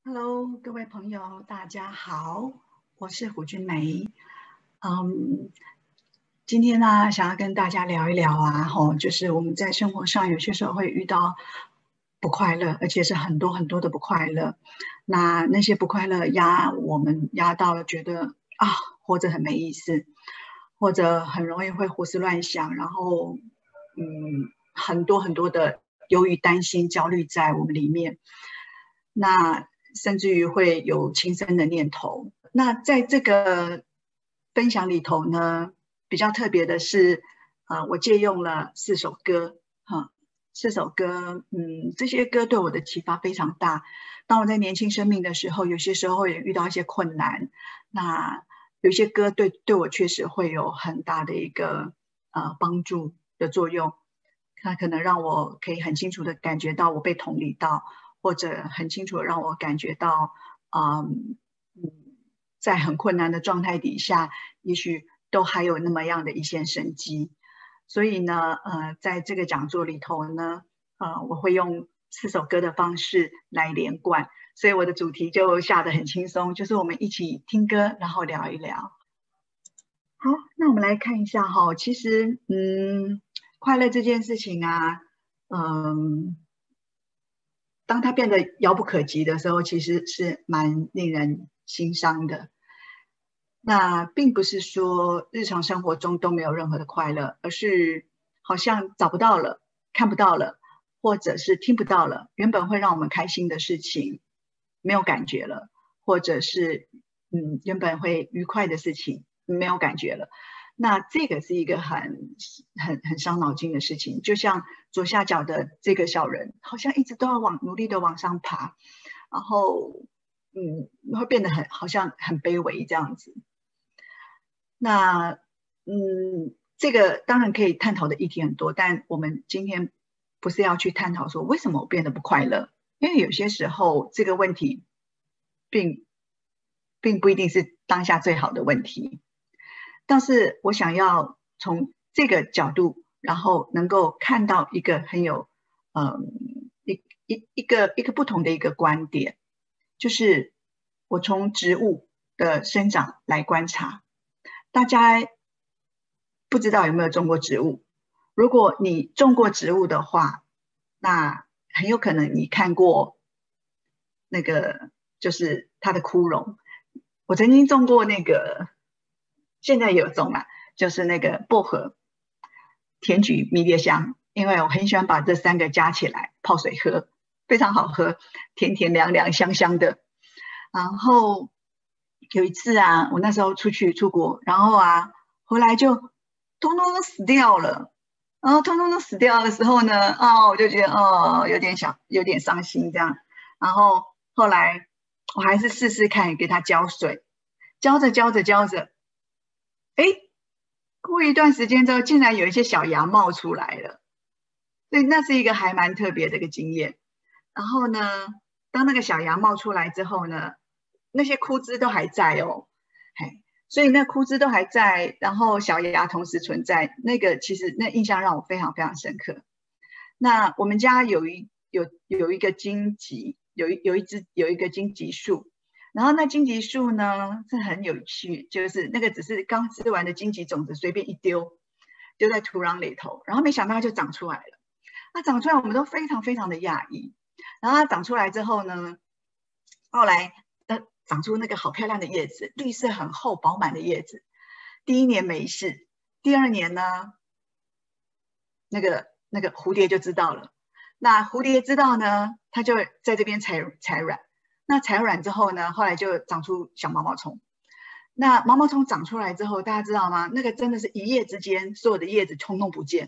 Hello，各位朋友，大家好，我是胡君梅。今天呢，想要跟大家聊一聊就是我们在生活上有些时候会遇到不快乐，而且是很多很多的不快乐。那些不快乐压我们压到觉得活着很没意思，或者很容易会胡思乱想，然后很多很多的忧郁、担心、焦虑在我们里面。那甚至于会有轻生的念头。那在这个分享里头呢，比较特别的是，我借用了4首歌，4首歌，这些歌对我的启发非常大。当我在年轻生命的时候，有些时候会遇到一些困难，那有些歌对我确实会有很大的一个帮助的作用。它可能让我可以很清楚的感觉到我被同理到，或者很清楚的让我感觉到，在很困难的状态底下，也许都还有那么样的一线生机。所以呢，在这个讲座里头呢，我会用4首歌的方式来连贯，所以我的主题就下得很轻松，就是我们一起听歌，然后聊一聊。好，那我们来看一下其实，快乐这件事情当它变得遥不可及的时候，其实是蛮令人心伤的。那并不是说日常生活中都没有任何的快乐，而是好像找不到了，看不到了，或者是听不到了，原本会让我们开心的事情没有感觉了，或者是原本会愉快的事情没有感觉了。那这个是一个很伤脑筋的事情，就像左下角的这个小人，好像一直都要努力的往上爬，然后会变得好像很卑微这样子。那这个当然可以探讨的议题很多，但我们今天不是要去探讨说为什么我变得不快乐，因为有些时候这个问题并不一定是当下最好的问题。但是我想要从这个角度，然后能够看到一个很有一个不同的一个观点，就是我从植物的生长来观察。大家不知道有没有种过植物？如果你种过植物的话，那很有可能你看过那个就是它的枯荣。我曾经种过那个，现在也有种啦，就是那个薄荷、甜菊、迷迭香，因为我很喜欢把这3个加起来泡水喝，非常好喝，甜甜凉凉香香的。然后有一次我那时候出国，然后回来就通通都死掉了。然后通通都死掉的时候呢，我就觉得有点伤心这样。然后后来我还是试试看给它浇水，浇着，过一段时间之后，竟然有一些小芽冒出来了。所以那是一个还蛮特别的一个经验。然后呢，当那个小芽冒出来之后呢，那些枯枝都还在哦，所以那枯枝都还在，然后小芽同时存在，其实那印象让我非常非常深刻。那我们家有一个荆棘，有一个荆棘树，然后那荆棘树呢是很有趣，就是那个只是刚吃完的荆棘种子随便一丢在土壤里头，然后没想到它就长出来了。那长出来我们都非常非常的讶异。然后它长出来之后呢，后来长出那个好漂亮的叶子，绿色很厚饱满的叶子。第1年没事，第2年呢，那个蝴蝶就知道了。那蝴蝶知道呢，它就在这边采卵。那采卵之后呢，后来就长出小毛毛虫。那毛毛虫长出来之后，大家知道吗？那个真的是一夜之间，所有的叶子通通不见。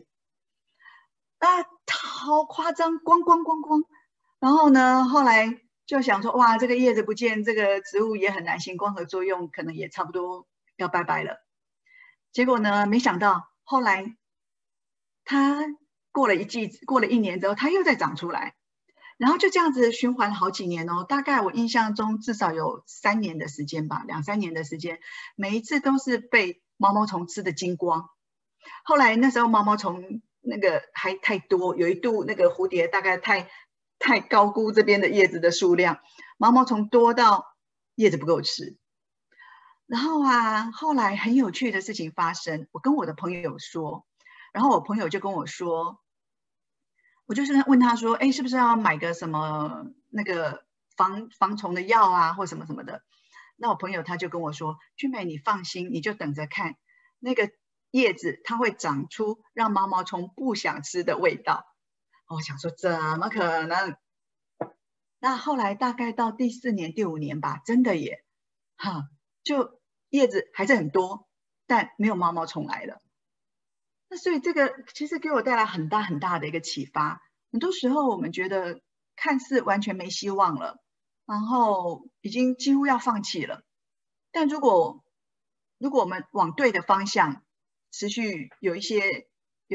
好夸张，光。然后呢，后来就想说，哇，这个叶子不见，这个植物也很难行光合作用，可能也差不多要拜拜了。结果呢，没想到后来它过了1年之后，它又再长出来，然后就这样子循环了好几年哦。大概我印象中至少有3年的时间吧，2、3年的时间，每一次都是被毛毛虫吃的精光。后来那时候毛毛虫那个还太多，有一度那个蝴蝶大概太高估这边的叶子的数量，毛毛虫多到叶子不够吃。然后啊，后来很有趣的事情发生，我跟我的朋友说，然后我朋友就跟我说，我就是问他说，哎，是不是要买个什么那个防虫的药啊，或什么什么的？那我朋友他就跟我说，俊美，你放心，你就等着看，那个叶子它会长出让毛毛虫不想吃的味道。我想说，怎么可能？那后来大概到第4年、第5年吧，真的耶，哈，就叶子还是很多，但没有毛毛虫来了。那所以这个其实给我带来很大很大的一个启发。很多时候我们觉得看似完全没希望了，然后已经几乎要放弃了，但如果我们往对的方向持续有一些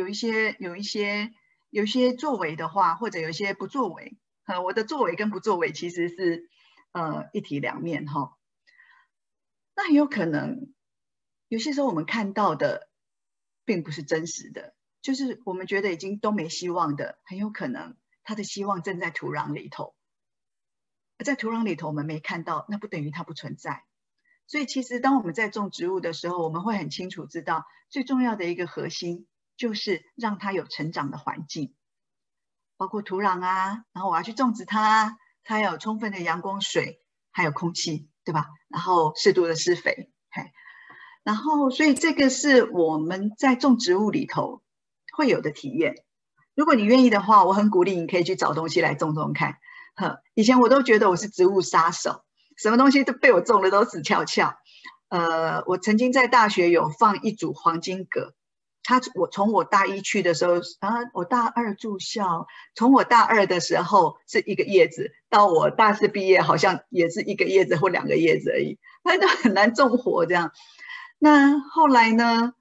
作为的话，或者有一些不作为，我的作为跟不作为其实是一体两面哈。那很有可能有些时候我们看到的并不是真实的，就是我们觉得已经都没希望的，很有可能它的希望正在土壤里头，而在土壤里头我们没看到，那不等于它不存在。所以其实当我们在种植物的时候，我们会很清楚知道，最重要的一个核心就是让它有成长的环境，包括土壤啊，然后我要去种植它，它要有充分的阳光、水，还有空气，对吧？然后适度的施肥，然后所以这个是我们在种植物里头会有的体验。如果你愿意的话，我很鼓励你可以去找东西来种种看。以前我都觉得我是植物杀手，什么东西都被我种的都死翘翘。我曾经在大学有放一组黄金葛，我从我大1去的时候，我大2住校，从我大2的时候是1个叶子，到我大4毕业好像也是1个叶子或2个叶子而已，那都很难种活这样。那后来呢，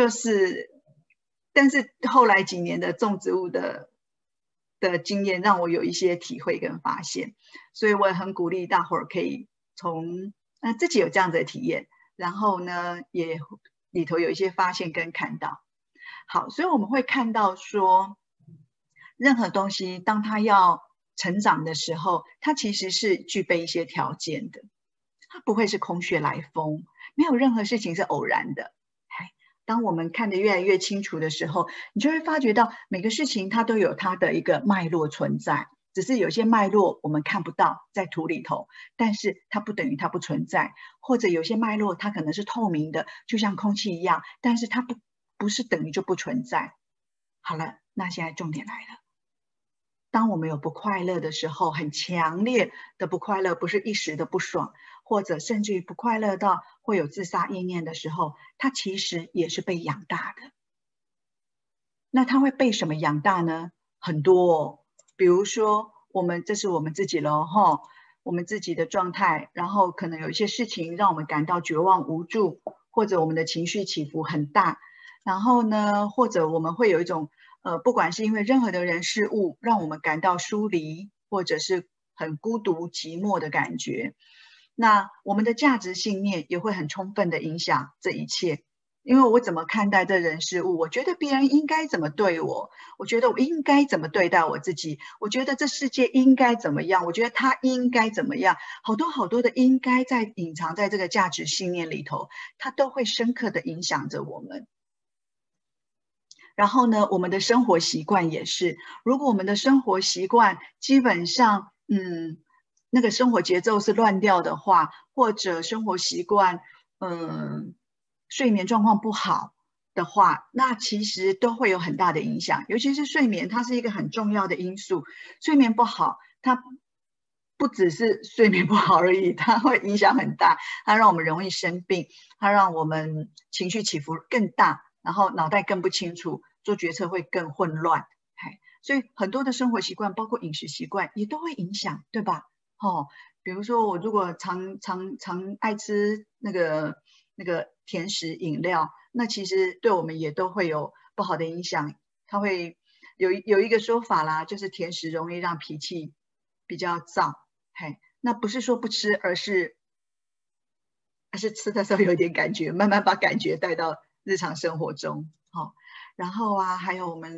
但是后来几年的种植物的经验让我有一些体会跟发现，所以我也很鼓励大伙儿可以从自己有这样子的体验，然后呢也里头有一些发现跟看到。好，所以我们会看到说，任何东西当它要成长的时候，它其实是具备一些条件的，它不会是空穴来风，没有任何事情是偶然的。当我们看得越来越清楚的时候，你就会发觉到每个事情它都有它的一个脉络存在，只是有些脉络我们看不到在土里头，但是它不等于它不存在，或者有些脉络它可能是透明的，就像空气一样，但是它不是等于就不存在。好了，那现在重点来了。当我们有不快乐的时候，很强烈的不快乐，不是一时的不爽，或者甚至于不快乐到会有自杀意念的时候，它其实也是被养大的。那它会被什么养大呢？很多哦，比如说这是我们自己咯哈，我们自己的状态，然后可能有一些事情让我们感到绝望无助，或者我们的情绪起伏很大，然后呢，或者我们会有一种不管是因为任何的人事物让我们感到疏离，或者是很孤独寂寞的感觉，那我们的价值信念也会很充分的影响这一切。因为我怎么看待这人事物，我觉得别人应该怎么对我，我觉得我应该怎么对待我自己，我觉得这世界应该怎么样，我觉得他应该怎么样，好多好多的应该在隐藏在这个价值信念里头，它都会深刻的影响着我们。然后呢，我们的生活习惯也是，如果我们的生活习惯基本上那个生活节奏是乱掉的话，或者生活习惯睡眠状况不好的话，那其实都会有很大的影响，尤其是睡眠，它是一个很重要的因素。睡眠不好，它不只是睡眠不好而已，它会影响很大，它让我们容易生病，它让我们情绪起伏更大，然后脑袋更不清楚，做决策会更混乱。所以很多的生活习惯，包括饮食习惯，也都会影响，对吧？比如说我如果常爱吃那个甜食饮料，那其实对我们也都会有不好的影响。它会有一个说法啦，就是甜食容易让脾气比较躁。那不是说不吃，而是吃的时候有点感觉，慢慢把感觉带到日常生活中。然后还有我们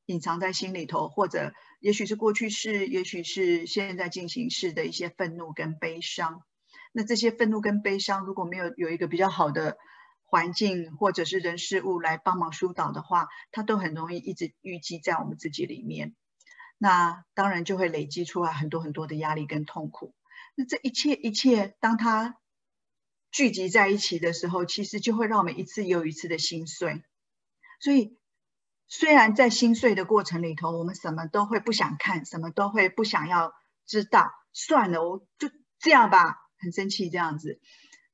隐藏在心里头，或者也许是过去式，也许是现在进行式的一些愤怒跟悲伤。那这些愤怒跟悲伤，如果没有一个比较好的环境或者是人事物来帮忙疏导的话，它都很容易一直淤积在我们自己里面。那当然就会累积出来很多很多的压力跟痛苦。那这一切，当它聚集在一起的时候，其实就会让我们一次又一次的心碎。所以虽然在心碎的过程里头，我们什么都会不想看，什么都会不想要知道，算了，我就这样吧，很生气这样子。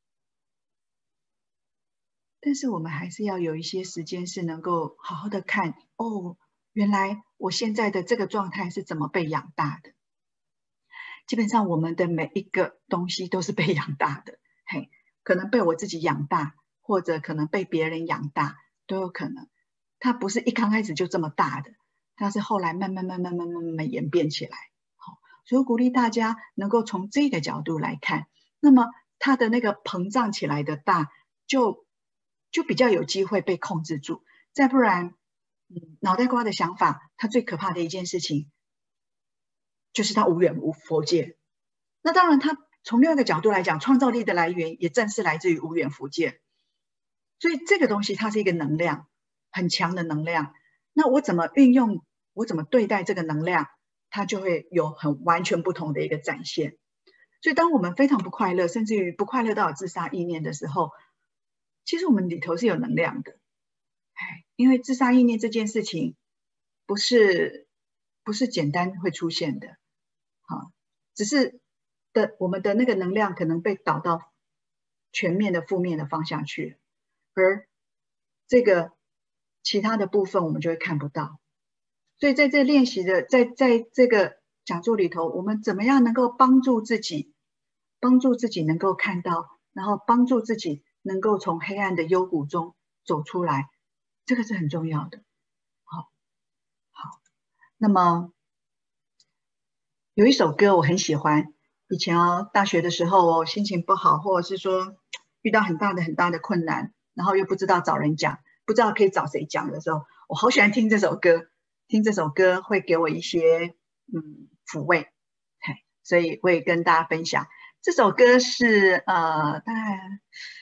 但是我们还是要有一些时间是能够好好的看，哦，原来我现在的这个状态是怎么被养大的。基本上我们的每一个东西都是被养大的，嘿，可能被我自己养大，或者可能被别人养大，都有可能。它不是一刚开始就这么大的，它是后来慢慢演变起来。好，所以我鼓励大家能够从这个角度来看，那么它的那个膨胀起来的大，就比较有机会被控制住。再不然，脑袋瓜的想法，它最可怕的一件事情，就是它无远无佛界。那当然，它从另外一个角度来讲，创造力的来源也正是来自于无远弗界。所以这个东西它是一个能量，很强的能量。那我怎么运用，我怎么对待这个能量，它就会有很完全不同的一个展现。所以当我们非常不快乐，甚至于不快乐到有自杀意念的时候，其实我们里头是有能量的。因为自杀意念这件事情不是简单会出现的，只是我们的那个能量可能被导到全面的负面的方向去，而这个其他的部分我们就会看不到。所以在这练习的在这个讲座里头，我们怎么样能够帮助自己能够看到，然后帮助自己能够从黑暗的幽谷中走出来，这个是很重要的。好，那么有一首歌我很喜欢，以前大学的时候心情不好，或者是说遇到很大的困难，然后又不知道找人讲，不知道可以找谁讲的时候，我好喜欢听这首歌，听这首歌会给我一些抚慰，所以我也跟大家分享。这首歌是大概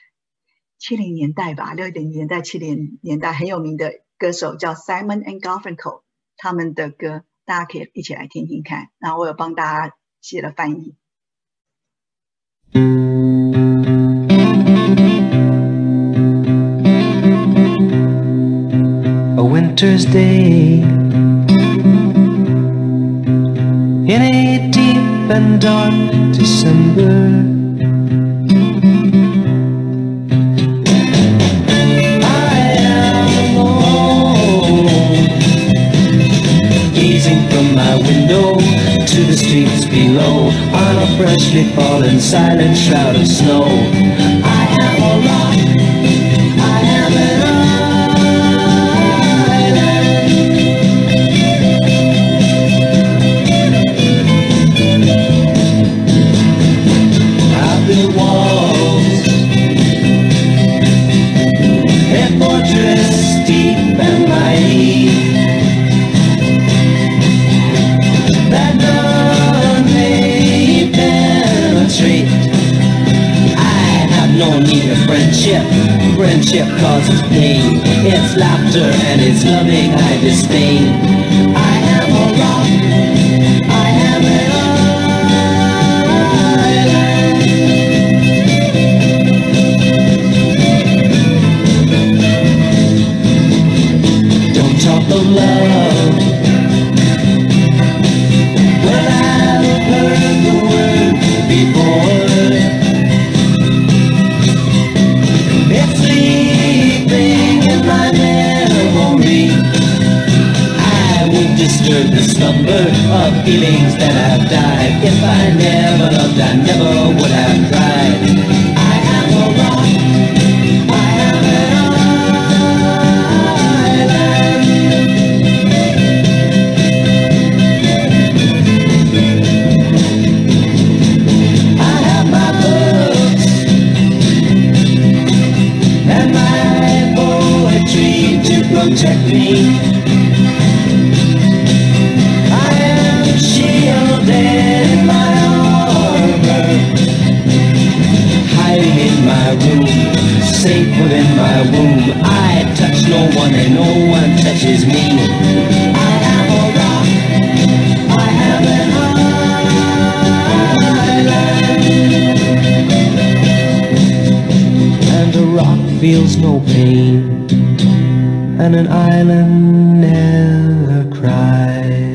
70年代吧，60年代70年代很有名的歌手叫 Simon and Garfunkel， 他们的歌大家可以一起来听听看，然后我有帮大家写了翻译。 A winter's day in a deep and dark December, I am alone, gazing from my window to the streets below, on a freshly fallen silent shroud of snow. I am a rock, I am an walls, a fortress deep and mighty, that none may penetrate. I have no need of friendship. Friendship causes pain. It's laughter and it's loving I disdain. I am a rock, I am an of love. Well, I've heard the word before. It's sleeping in my memory. I won't disturb the slumber of feelings that have died. If I never loved, I never would have tried. I am a rock, I am an protect me. feels no pain, and an island never cries.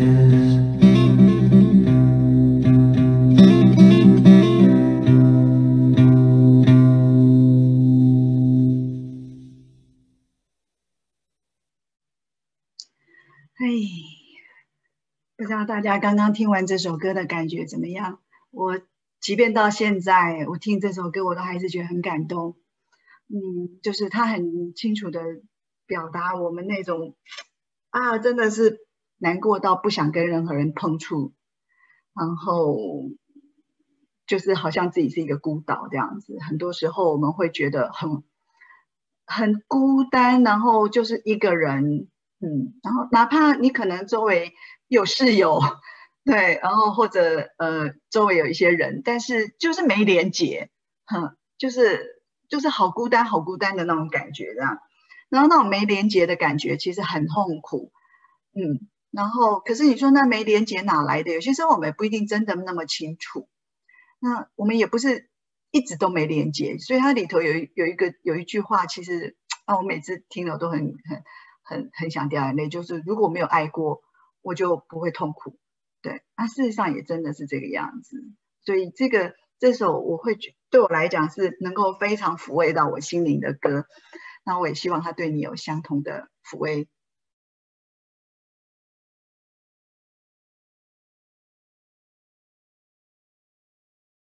不知道大家刚刚听完这首歌的感觉怎么样？我即便到现在，我听这首歌，我都还是觉得很感动。就是他很清楚的表达我们那种真的是难过到不想跟任何人碰触，然后就是好像自己是一个孤岛这样子。很多时候我们会觉得很孤单，然后就是一个人，然后哪怕你可能周围有室友，对，然后或者周围有一些人，但是就是没连结，就是好孤单好孤单的那种感觉这样。然后那种没连结的感觉其实很痛苦，然后可是你说那没连结哪来的？有些时候我们也不一定真的那么清楚，那我们也不是一直都没连结，所以它里头有一句话，其实我每次听了都很想掉眼泪，就是如果没有爱过，我就不会痛苦。对，事实上也真的是这个样子。所以这首对我来讲是能够非常抚慰到我心灵的歌，那我也希望它对你有相同的抚慰